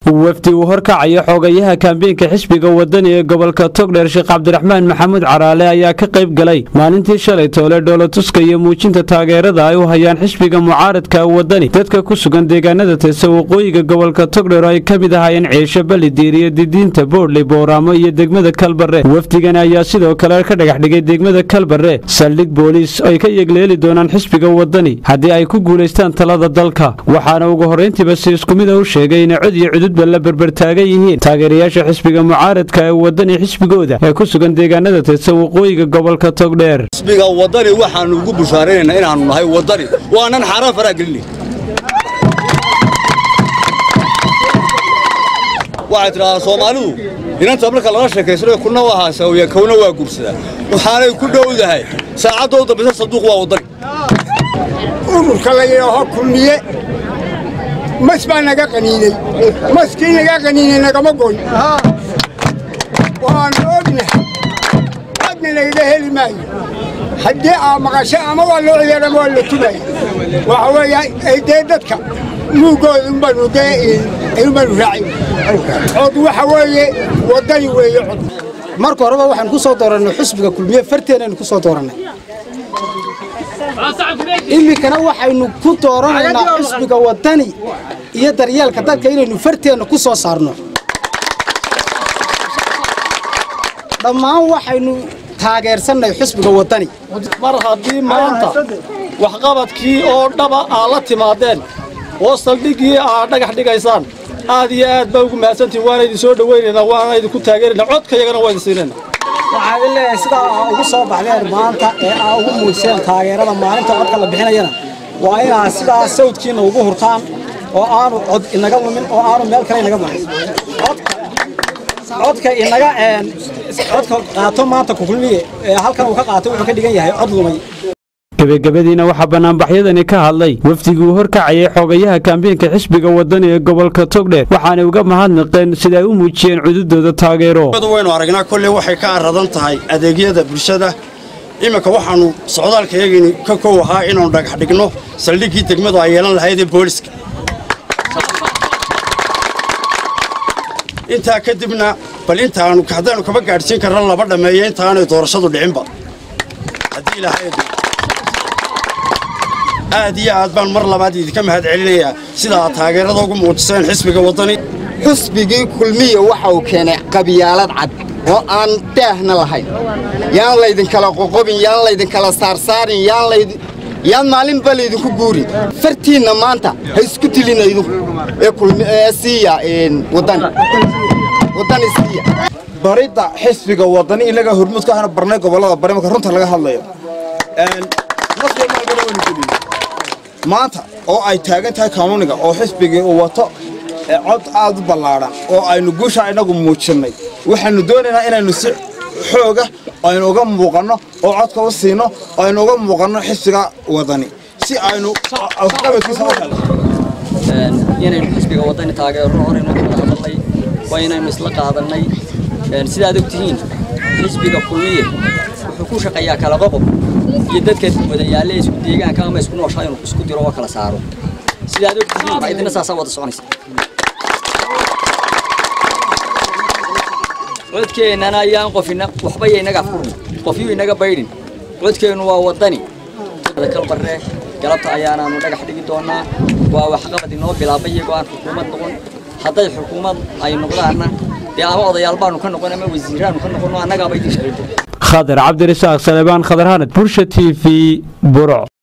wafdi uu horkacaya xogayaha kaambeynka xisbiga wadani ee gobolka Togdheer Sheekh Cabdiraxmaan Maxamuud Caraale ayaa ka qayb galay maalintii shalay toole dowladtuska iyo muujinta taageerada ay u hayaan xisbiga mucaaradka wadani dadka ku sugan deegaanada tirsan waqooyiga gobolka Togdheer ay ka mid ahaayeen Ciisho Balidiir iyo Didiinta Boorley Booramo iyo degmada Kalbarre. wafdigan ayaa sidoo kale ka dhagax dhigay degmada Kalbarre saldhig booliis ay ka yegleeli doonaan xisbiga wadani haddii ay ku guuleystaan talada dalka. waxaana ugu horeyntiiba si isku mid ah u sheegay in cod iyo cudud la barbartaagan yihiin taageerayaasha xisbiga mucaaradka ee wadani xisbigooda ee ku sugan deegaanada tirsan waqooyiga gobolka Togdheer. xisbiga wadani waxaan ugu bushaareynaa inaanu nahay wadani waanan xaraan faragelin waxa tira Soomaalidu inanta marka laga sheekaysto kuna waa haasawiya kuna waa gursada waxaanay ku dhowdahay saacadooda bas saduuq waa wadani ururka la yiraahdo kulmiye مسبان نجا قنيني مسكين نجا قنيني نجا مقول وانودنا قدنا نجا هلي ماي حدي مقاشة ما والله يا رب والله تبعي وهو يا إيديتك مو قول إنبنو ده إنبنو راعي عضو حوالي ودني ويعض marka horeba waxaan ku soo dooranay xisbiga kulmiye farteena ku soo dooranay imikana waxaynu ku dooranaynaa xisbiga wadani iyo daryeelka dadka inaynu farteena ku soo saarno dhammaan waxaynu taageersanay xisbiga wadani mar haddii maanta wax qabadkii oo dhaba la timaadeen oo saldhigii dhagax dhigaysaan aad iyo aad baa ugu mahadsantiin waana idin soo dhaweynaynaa waana idinku taageeraynaa codkayagana waa idin siinaynaa waxaan leeyahay sida ugu soo baxdeen maanta ee ugu muujiseen taageerada maalinta codka la bixinayana waa inaa sidaa sawdkiina ugu hurtaan oo aanu cod inaga lumin oo aanu meel kale inaga baxin codka inaga codka qaato maanta ku kulmiye halkan uu ka qaatay wuxuu ka dhigan yahay cod lumay gabagabadiina waxaa banaanbaxyadani ka hadlay wafdigii horkacayay xogayaha kaambeynka xisbiga wadani ee gobolka Togdheer waxaana uga mahadnaqeen sida ay u muujiyeen cududooda taageero. waynu aragnaa kulli waxay ka aradan tahay adeegyada bulshada imika waxaanu socdaalkayaga ka koowaha inaanu dhagax dhigno saldhigii degmadu ay yeelan lahayd booliska inta kadibna bal intaanu kahdaynu kaba gaarsiin karno laba dhameeyay intaanu doorashadu dhicinba hadii ilaahay aad iyo aad baan mar labaad idinka mahad celinayaa sida taageerada ugu muujiseen xisbiga wadani xisbigii kulmiye waxa uu keenay qabiyaalad cad oo aan daahna lahayn yaan la idin kala qoqobin yaan la idin kala saarsaarin yaan maalin bal idinku guurin fartiina maanta ha isku dilina idinku ee kulmiye siya wadani siya barida xisbiga wadani ilaga hormuud ka ahna barnay gobolada bari marka runta laga hadlayo maanta oo ay taagan tahay kaamuniga oo xisbiga uu wato cod aad u ballaaran oo aynu guusha inagu muujinay waxaanu doonaynaa inaynu si xooga aynu uga muuqano oo codka u siino aynu uga muuqano xisbiga wadani si aynu qabadkiisa u helo inaynu xisbiga wadani taageero horeyno ka hadlay waa inaynu isla qaadanay sidaad ogtihiin xisbiga kulmiye wuxuu ku shaqeeyaa kala qodob iyo dadka wadayaale isku deegaanka ama isku nooshahay inuu isku diro oo kala saaro sidaad ogtihiin baa idina saasa wada soconaysa codkeenana ayaan qofina waxba inaga furno qofiyo inaga baydin codkeenu waa wadani Kalbarre galabta ayaanaanu dhagax dhigi doonaa waa wax qabad inoo bilaabay iyagoo aan xukuumad noqon hadday xukuumad ay noqdaana dee ama odayaal baanu ka noqon ama wasiiraanu ka noqon annaga bay idin shaqeeyay Khadar Cabdirasaaq Salebaan Khadar Hanad Bulsha TV Buro.